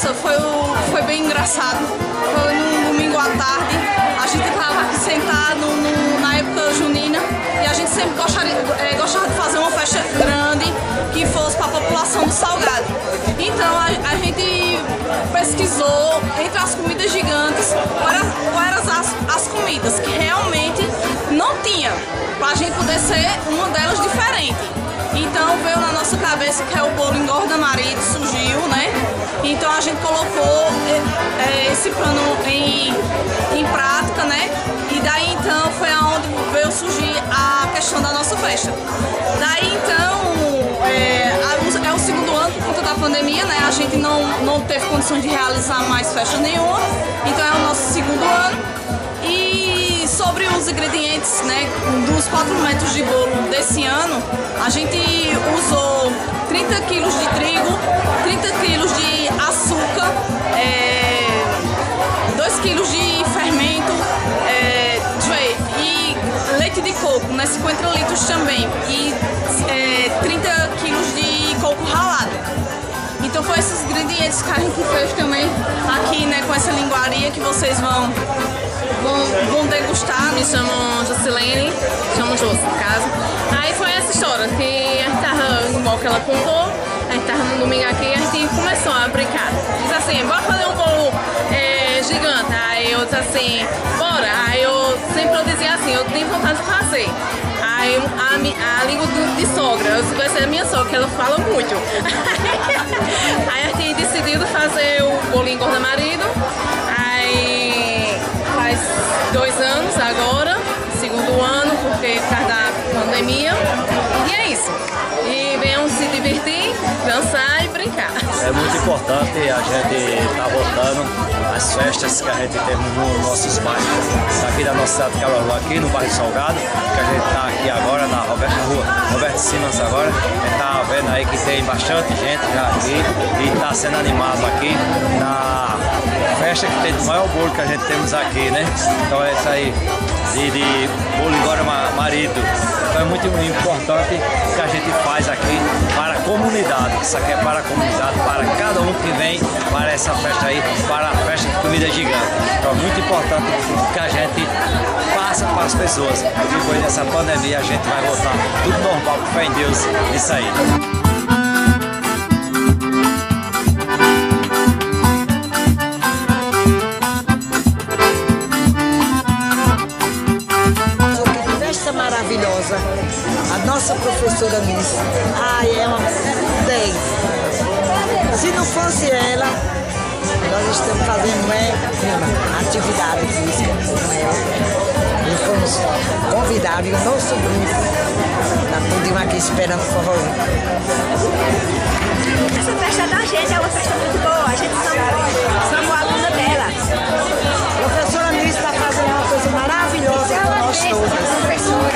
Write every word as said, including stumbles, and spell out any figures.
Nossa, foi, o, foi bem engraçado. Foi num domingo à tarde. A gente estava aqui sentado no, na época junina e a gente sempre gostaria, é, gostava de fazer uma festa grande que fosse para a população do Salgado. Então a, a gente pesquisou entre as comidas gigantes quais eram as, as comidas que realmente não tinha, para a gente poder ser uma delas diferente. Então veio na nossa cabeça que é o bolo engorda marido, surgiu, né? Então a gente colocou é, esse plano em, em prática, né? E daí então foi aonde veio surgir a questão da nossa festa. Daí então é, é o segundo ano por conta da pandemia, né? A gente não, não teve condições de realizar mais festa nenhuma, então é o nosso segundo ano. E sobre os ingredientes, né, dos quatro metros de bolo desse ano, a gente usou trinta quilos de trigo, trinta quilos de açúcar, é, dois quilos de fermento, é, e leite de coco, né, cinquenta litros também, e é, trinta quilos de coco ralado. Então foi esses ingredientes que a gente fez também aqui, né, com essa linguaria que vocês vão, vão, vão degustar. Me chamo Juscelene, chamo Josi, no caso. Aí foi essa história, que a gente tava, igual que ela contou, a gente tava no domingo aqui e a gente começou a brincar. Diz assim, bora fazer um bolo é, gigante. Aí eu disse assim, bora. Aí eu sempre eu dizia assim, eu tenho vontade de fazer. Aí a, a língua de sogra, eu vai ser a minha sogra, que ela fala muito. Aí a gente decidiu fazer o bolo engorda marido. Aí faz dois anos agora, segundo ano, porque por causa da pandemia. E é isso. E venham se divertir, dançar e brincar. É muito importante a gente estar tá voltando às festas que a gente tem nos nossos bairros, aqui da nossa cidade de Caruaru, aqui no bairro Salgado, que a gente está aqui agora na Roberto Rua, Roberto Simas agora. A gente está vendo aí que tem bastante gente já aqui e está sendo animado aqui na festa que tem o maior bolo que a gente temos aqui, né? Então é isso aí, de, de bolo engorda marido. Então é muito importante o que a gente faz aqui para a comunidade. Isso aqui é para a comunidade, para cada um que vem para essa festa aí, para a festa de comida gigante. Então é muito importante que a gente passa para as pessoas. Depois dessa pandemia a gente vai voltar tudo normal, com fé em Deus, isso aí. Maravilhosa, a nossa professora Miss, ai, é uma dez. Se não fosse ela, nós estamos fazendo é, uma atividade física com ela. E fomos convidados, e o nosso grupo, nós podemos aqui esperando o forrozinho. Essa festa da gente é uma festa muito boa, a gente somos, somos aluna dela. A professora Miss está fazendo uma coisa maravilhosa com nós todos.